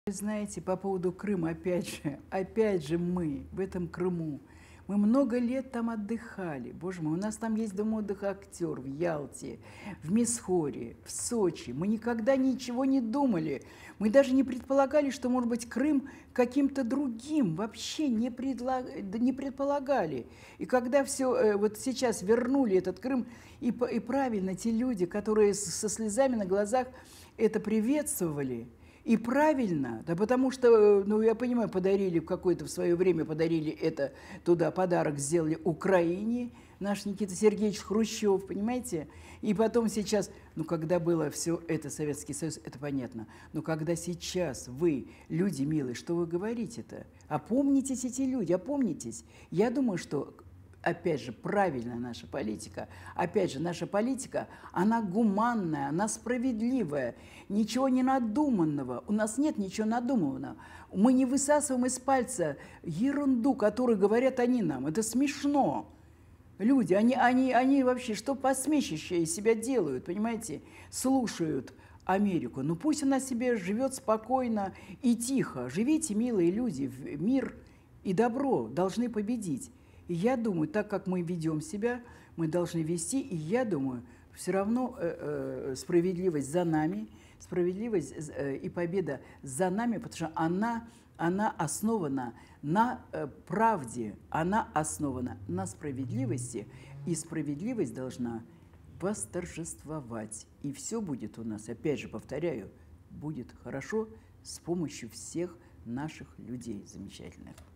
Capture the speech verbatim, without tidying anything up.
Вы знаете, по поводу Крыма, опять же, опять же мы в этом Крыму, мы много лет там отдыхали. Боже мой, у нас там есть дом отдыха «Актер» в Ялте, в Мисхоре, в Сочи. Мы никогда ничего не думали. Мы даже не предполагали, что, может быть, Крым каким-то другим. Вообще не, предлаг... да не предполагали. И когда все вот сейчас вернули этот Крым, и, и правильно те люди, которые со слезами на глазах это приветствовали, и правильно, да потому что, ну, я понимаю, подарили в какое-то в свое время, подарили это туда, подарок сделали Украине, наш Никита Сергеевич Хрущев, понимаете? И потом сейчас, ну, когда было все это, Советский Союз, это понятно, но когда сейчас вы, люди милые, что вы говорите-то? Опомнитесь эти люди, опомнитесь. Я думаю, что... Опять же, правильная наша политика. Опять же, наша политика, она гуманная, она справедливая, ничего не надуманного. У нас нет ничего надуманного. Мы не высасываем из пальца ерунду, которую говорят они нам. Это смешно. Люди, они, они, они вообще что посмешище из себя делают, понимаете? Слушают Америку. Ну пусть она себе живет спокойно и тихо. Живите, милые люди, мир и добро должны победить. И я думаю, так как мы ведем себя, мы должны вести, и я думаю, все равно э, э, справедливость за нами, справедливость э, и победа за нами, потому что она, она основана на э, правде, она основана на справедливости, и справедливость должна восторжествовать. И все будет у нас, опять же, повторяю, будет хорошо с помощью всех наших людей замечательных.